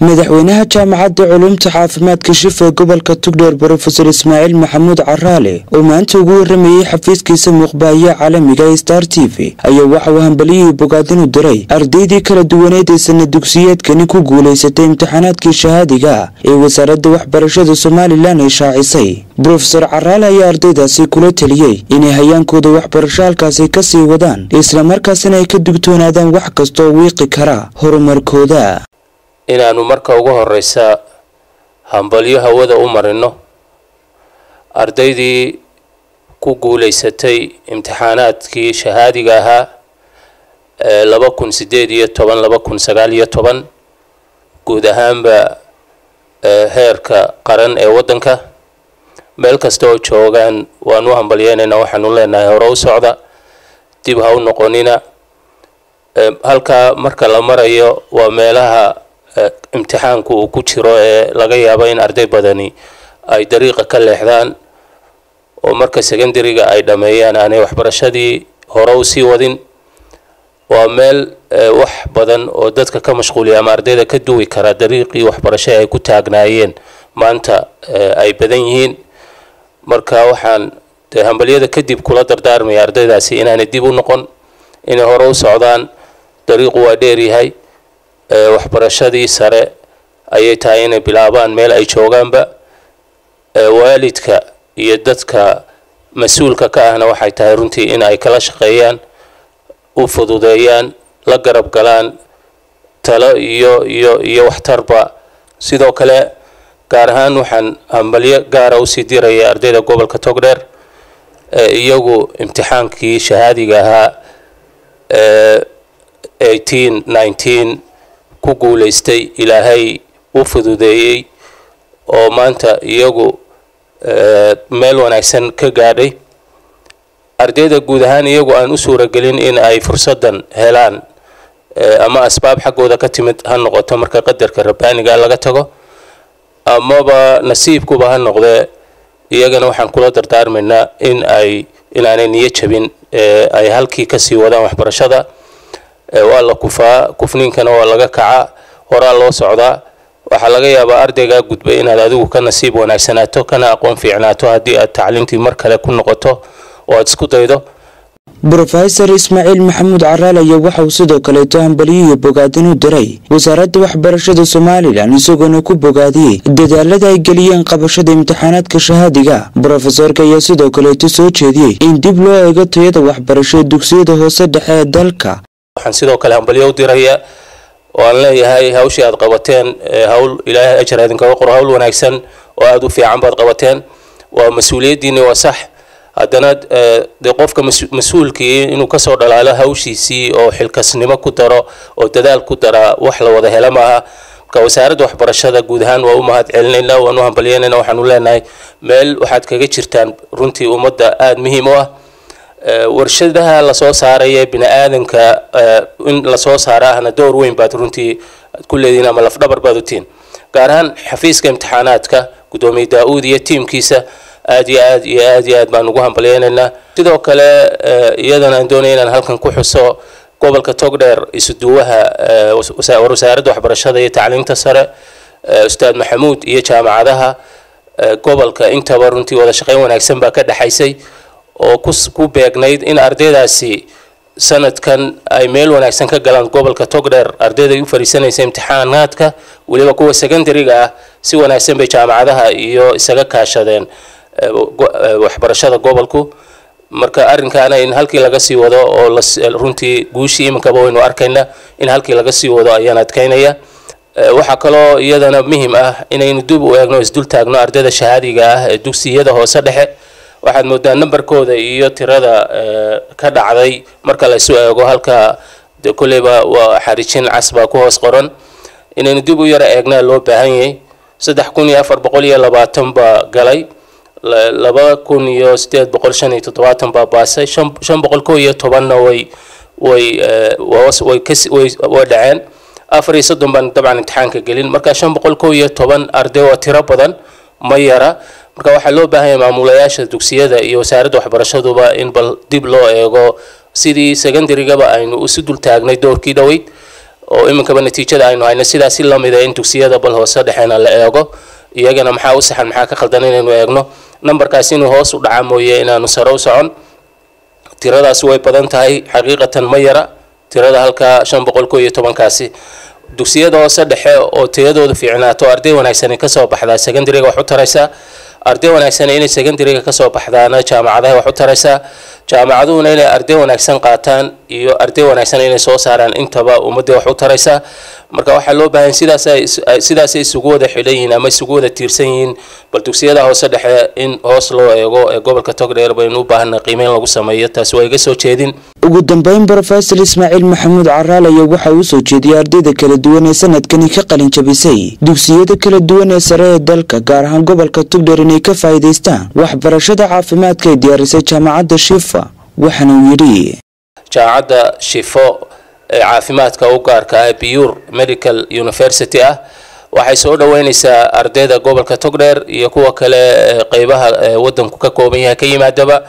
madaxweynaha jaamacadda culuumta caafimaadka Shifa gobolka Togdheer Professor Ismaaciil Maxamuud Caraale oo maanta ugu waramayay xafiiskiisa muqbaaya caalamiga ee Star TV ayaa waxa uu hambaliyay bogaadin u diray ardaydii kala duwaneed ee sanad dugsiyeedkani ku guuleysatay imtixaanaadkii shahaadiga ee wasaaradda waxbarashada Soomaaliland ay shaacisay. Professor Caraale ayaa ardaydaasi kula taliyay inay hayaankooda waxbarasho halkaasi ka sii wadaan isla markaasina ay ka digtoonaadaan wax kasta oo wiiqi kara horumarkooda. inaanu marka ugu horeysa hambalyo hawada u marino ardaydii ku guuleysatay imtixaanaadkii shahaadiga ahaa 2018-2019 guud ahaanba heerka qaran ee wadanka meel kasta oo joogaan waan u hambalyeynayna waxaanu leenahay hore u socda dib ha u noqonina halka marka la marayo waa meelaha imtixaanku uu ku jiro ee laga yaabo in arday badani ay dariiqa ka leexdaan oo marka secondary-ga ay dhameeyaan aanay waxbarashadii hore u sii wadin waa meel wax badan oo dadka ka mashquuliya ama ardayda ka duwi kara dariiqii waxbarasho ay ku taagnaayeen maanta ay badan yihiin. marka waxaan hambaliyada kadib kula dardaarmaya ardaydaasi inaanay dib u noqon inay hore u socdaan dariiqu waa dheer yahay waxbarashadii sare ayay tahay inay bilaabaan meel ay joogaanba waalidka iyo dadka mas'uulka ka ahna waxay tahay runtii in ay kala shaqeeyaan u fududeeyaan la garab galaan talo iyo waxtarba. sidoo kale gaar ahaan waxaan hambalyo gaara u sii diraya ardayda gobolka Togdheer iyagu imtixaankii shahaadiga ahaa 18-19 ku guuleystay ilaahay u fududeeyay oo maanta iyagu meel wanaagsan ka gaadhay. ardayda guud ahaan iyagu aan u suuragelin in ay fursadan helaan ama asbaab xaggooda ka timid ha noqoto marka qadarka rabbaaniga laga tago amaba nasiibkuba ha noqdee iyagana waxaan kula dardaarmaynaa inaanay niyad jabin ay halkii ka sii wadaan waxbarashada. waa la kufniinkana waa laga kaca horaa loo socdaa. waxaa laga yaabaa ardayga gudbay inaad adigu ka nasiib wanaagsanaato kana aqoon fiicnaato haddii aad tacliintii mar kale ku noqoto oo aad isku daydo. Professor Ismaaciil Maxamuud Caraale ayaa waxa uu sidoo kale hambalyo bogaadin u diray wasaaradda waxbarashada Soomaaliland isagoo ku bogaadiyay dadaalada ay galiyeen qabashada imtixaanaadka shahaadiga. Professorka ayaa sidoo kale soo jeediyay in dib loo eego tayada waxbarashada dugsiyada hoose dhexe ee dalka. waxaan sidoo kale hambalyo u diraya oo aan leeyahay hawshii aad qabateen hawl ilaahay ajir idinkaga qoro hawl wanaagsan oo aad u fiican baad qabateen waa mas'uuliyadiina waa sax haddana qofka mas'uulkii inuu ka soo dhalaalo hawshiisii oo xilkasnimo ku daro oo dadaal ku dara wax la wada hela maaha. ka wasaaradda waxbarashada guud ahaan waa u mahad celinayna waan u hambalyeynayna waxaan u leenahay meel waxaad kaga jirtaan runtii ummadda aad muhiim u ah. warshadaha la soo saaray bini'aadanka in la soo saarahna door weyn baad runtii ku leediin ama laf dhabar baad u tiin gaar ahaan xafiiska imtixaanaadka gudoomiye Daawud iyo tiimkiisa aad baan ugu hambalyeynayna. sidoo kale iyadana aan doonayna inaan halkan ku xuso gobolka Togdheer isuduwaha wasaaradda waxbarashada iyo tacliinta sare Ustaad Maxamuud iyo jaamacadaha gobolka intaba runtii wada shaqayn wanaagsan baa ka dhaxaysay oo ku beegnayd in ardaydaasi sanadkan ay meel wanaagsan ka galaan gobolka Togdheer ardayda u fariisanaysa imtixaanaadka waliba kuwa secondary-ga ah si wanaagsan bay jaamacadaha iyo isaga kaashadeen waxbarashada gobolku. marka arrinkaana in halkii laga sii wado oo runtii guushii iminka waynu arkayna in halkii laga sii wado ayaan adkaynaya. waxa kaloo iyadana muhiim ah inaynu dib u eegno isdul taagno ardayda shahaadiga ah ee dugsiyada hoose dhexe. waxaad moodaa numberkooda iyo tirada ka dhacday marka la soo eego halka kuleyba waa xarijin casba ku hoos qoran inaynu dib u yara eegnaa loo baahan yahay. 3420 baa galay 2875 baa baasay 511 way dhaceen 34 baan dabcan imtixaanka gelin marka 511 arday oo tiro badan ma yara. marka waxa loo baahan yahay maamulayaasha dugsiyada iyo wasaaradda waxbarashaduba in bal dib loo eego sidii secondary-gaba aynu u dul taagnay doorkii dhaweyd oo iminkaba natiijada aynu hayno sidaas la mid ah in dugsiyada bal hoose dhexena la eego iyagana maxaa u saxan maxaa ka khaldan inaynu eegno numberkaas inuu hoos u dhaca mooyee inaanu sare u socon tiradaas way badan tahay xaqiiqatan ma yara tirada halka 512 kaasi dugsiyada hoose dhexe oo tayadoodu fiicnaato arday wanaagsan ka soo baxda secondary-ga wax u taraysa arday wanaagsan inay secondary-ga ka soo baxdaana jaamacadaha wax u taraysa jaamacaduhuna inay arday wanaagsan qaataan iyo arday wanaagsan inay soo saaraan intaba ummadda wax u taraysa marka waxa loo baahan sidaas ay isugu wada xidhan ama isugu wada tiirsan yihiin bal dugsiyada hoose dhexe in hoos loo eego ee gobolka Togdheer baynu u baahanaa qiimeyn lagu sameeyo taas way iga soo jeedin ugu dambeyn Professor Ismaaciil Maxamuud Caraale waxa uu soo jeediyay ardayda kala duwan ee sanadkan ka qalin jabisay dugsiyada kala duwan ee sare ee dalka gaar ahaan gobolka Togdheer inay ka faa'iideystaan waxbarashada caafimaadka ee diyaarisay jaamacadda Shifa waxana uu yiri jaamacadda Shifo caafimaadka u gaarka ah Pure Medical University waxay soo dhaweynaysaa ardayda gobolka Togdheer iyo kuwa kale qaybaha wadanku ka kooban yahay ka yimaadaba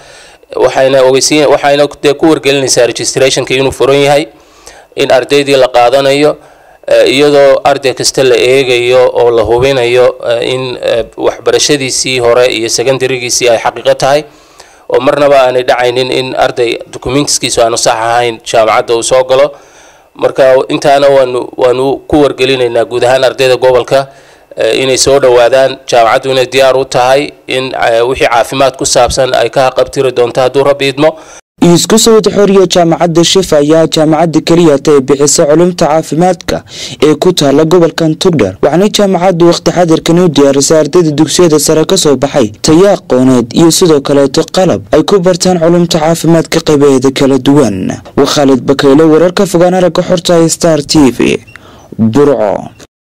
waxayna ku wargelinaysaa registration-ka inuu furan yahay in ardaydii la qaadanayo iyadoo arday kasta la eegayo oo la hubinayo in waxbarashadiisii hore iyo secondary-giisii ay xaqiiqo tahay oo marnaba aanay dhacaynin in arday documentskiisu aanu sax ahayn jaamacadda uu soo galo marka intaana waanu ku wargelinaynaa guud ahaan ardayda gobolka inay soo dhawaadaan jaamacaddu inay diyaar u tahay in wixii caafimaad ku saabsan ay ka qabtiri doonto hadduu Rabbi idmo isku soo xoriyo jaamacadda Shifa ayaa jaamacadda kaliya ee bixisa culumta caafimaadka ee ku taala gobolka Togdheer waxaana jaamacaddu waqti xadirkan u diyaarisay ardayda dugsiyada sare ka soo baxay tayo aqooneed iyo sidoo kale qalab ay ku bartaan culumta caafimaadka qaybaheeda kala duwan Khalid Bakayle wararka fogaan aragga xorta Star TV Burco.